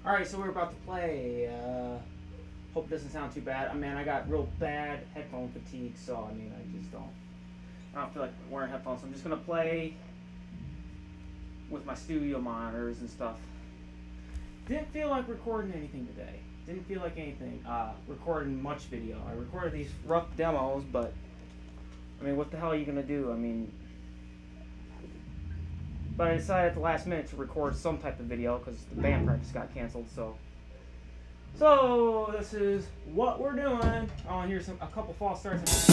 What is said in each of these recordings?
Alright, so we're about to play. Hope it doesn't sound too bad. I mean, I got real bad headphone fatigue, so I mean, I don't feel like wearing headphones. So I'm just gonna play with my studio monitors and stuff. Didn't feel like recording anything today. Didn't feel like anything. Recording much video. I recorded these rough demos, but I mean, what the hell are you gonna do? I mean, but I decided at the last minute to record some type of video because the band practice got canceled. So this is what we're doing. Oh, and here's a couple false starts.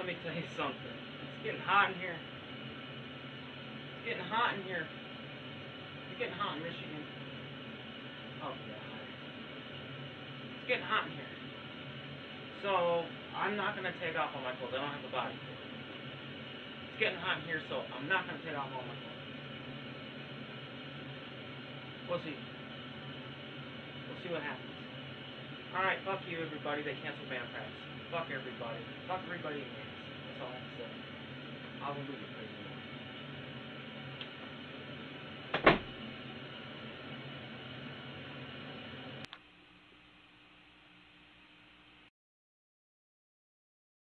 let me tell you something. It's getting hot in here. It's getting hot in here. It's getting hot in Michigan. Oh, God. It's getting hot in here. So, I'm not going to take off all my clothes. I don't have a body for it. It's getting hot in here, so I'm not going to take off all my clothes. We'll see. We'll see what happens. Alright, fuck you, everybody. They canceled band practice. Fuck everybody. Fuck everybody in That's all I have to say. Hallelujah, praise